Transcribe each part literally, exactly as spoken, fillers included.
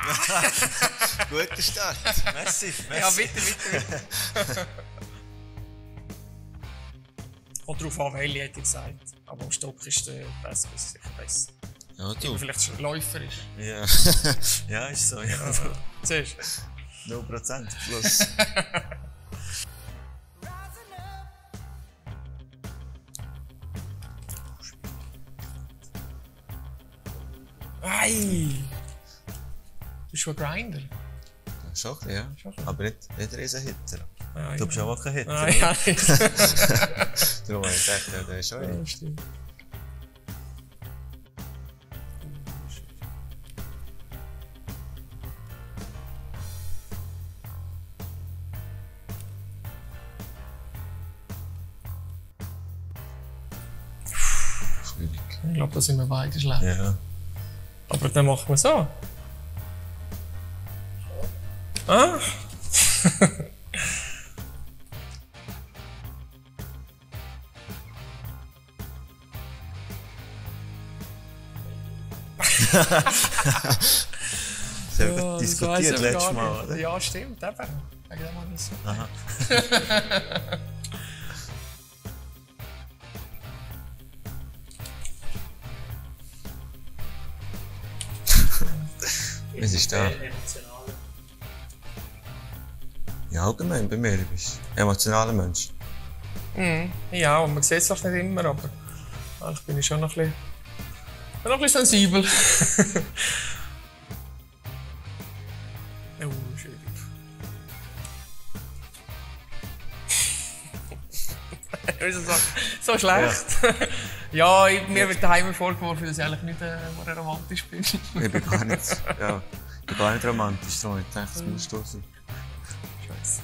Guter Start. Merci, merci. Ja, bitte, bitte, bitte. Kommt darauf an, welche hätte ich gesagt. Aber am Stock ist der Pesco sicher besser. Ja, du. Weil vielleicht schon Läufer ist. Ja, ja ist so. Ja. Siehst du? null Prozent plus. Ei! Bist du ein Grinder? Schon ein bisschen, ja. Schon ein bisschen. Aber nicht, nicht ein Riesenhitter. Ah, Du bist auch kein Hitter. Ah, ja, nicht. Darum habe ich gedacht, ja, der ist schon Ja, ein. stimmt. Schwierig. Ich glaube, da sind wir beide schlecht. Ja. Aber dann machen wir so. Ah! Das haben wir diskutiert letztes Mal, oder? Ja, stimmt, eben. Wegen dem habe ich so. Aha. Was ist da? Ja, allgemein bei mir. Du bist ein emotionaler Mensch. Mhm. Ja, und man sieht es auch nicht immer, aber eigentlich bin ich schon noch ein bisschen, noch ein bisschen sensibel. Oh, schwierig. Ist so, so schlecht. Ja, ich, mir wird daheim vorgeworfen, dass ich eigentlich nicht äh, romantisch bin. Ich bin gar nicht, ja, ich bin gar nicht romantisch, darum ich dachte, das musst du sein. Scheiße.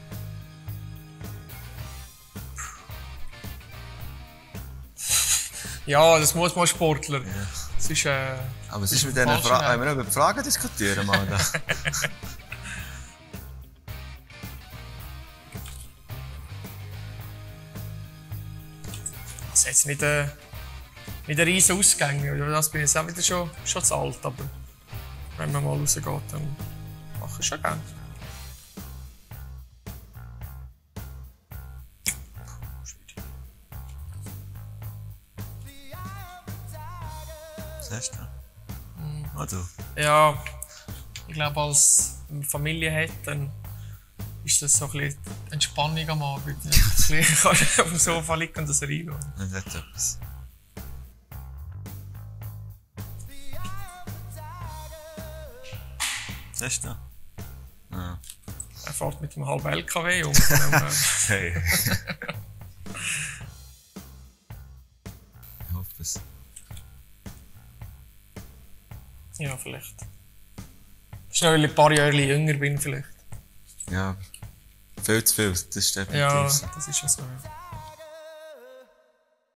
Ja, das muss man Sportler. Ja. Das ist, äh, Aber es das ist mit ein diesen falscher Fragen, Weg. wenn wir über die Fragen diskutieren, mal da. Das ist jetzt nicht, äh, nicht ein riesen Ausgang. Über das bin ich jetzt auch wieder schon, schon zu alt. Aber wenn man mal rausgeht, dann mache ich schon gerne. Was hast du? Ah, du. Ja, ich glaube, als man Familie hat, dann ist das so ein bisschen Entspannung am Abend. Ein bisschen kannst du auf dem Sofa liegen und das reinschauen. Das hat etwas. Was hast du? Ah. Er fährt mit einem halben L K W um. Von dem, äh, Hey. Ich hoffe es. ja, vielleicht. Das ist noch, weil ich ein paar Jahre jünger bin, vielleicht. Ja, viel zu viel, das ist definitiv Ja, so. das ist ja so. Ja.